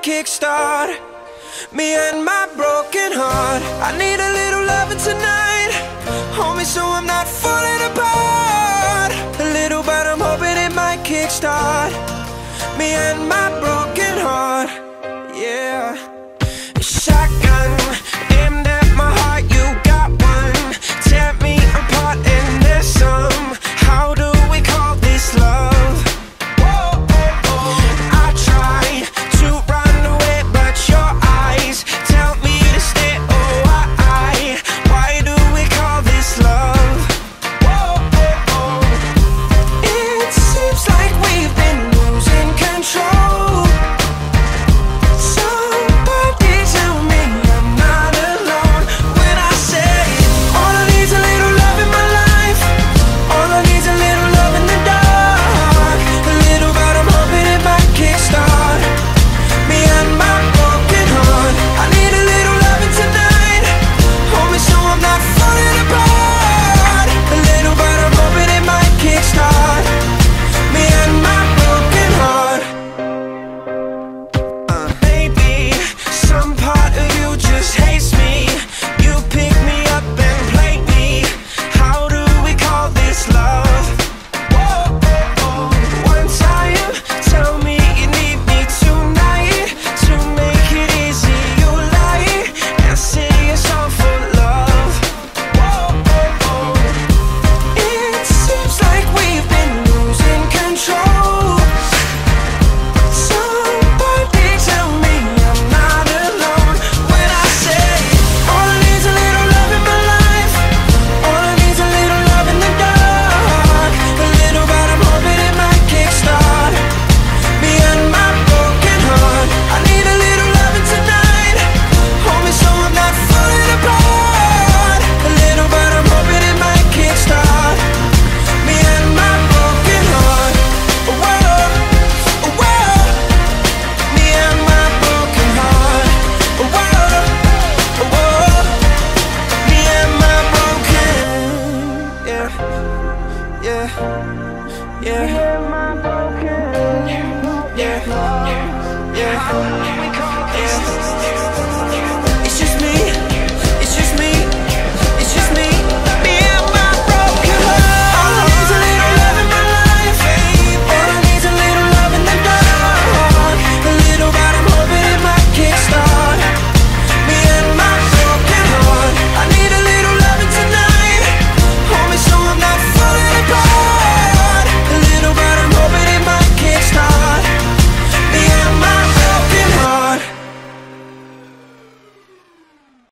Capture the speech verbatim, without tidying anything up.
kickstart. Me and my broken heart. I need a little loving tonight, homie, so I'm not falling apart. A little, but I'm hoping it might kickstart me and my broken heart. Yeah. Shotgun aimed at my heart, you got one. Tear me apart and there's some. How do we call this love? Whoa, oh, oh. I try to run away, but your eyes tell me to stay. Oh, why? Why do we call this love? Whoa, oh, oh. It seems like we've been losing control. Somebody tell me I'm not alone when I say all I need's a little love in my life. All I need's a little love in the dark. A little, but I'm hoping it might kickstart me and my broken heart. I need a little loving tonight, homie, so I'm not falling apart. A little, but I'm hoping it might kickstart me and my broken heart. Uh, maybe some part of you just hates me. You pick me up and play me. How do we call this love? Whoa, oh, oh. One time, tell me you need me tonight. To make it easy, you lie and sing a song for love. Whoa, oh, oh. It seems like we've been losing control. Somebody tell me I'm not alone when I say all I need's a little love in my life. All I need's a little love in the dark. A little, but I'm hoping it might kickstart me and my broken heart. I need a little loving tonight, homie, so I'm not falling apart. A little, but I'm hoping it might kickstart me and my broken heart. Whoa, whoa. Me and my broken heart. Whoa, whoa. Me and my broken. Yeah, yeah, yeah. Yeah, yeah, yeah.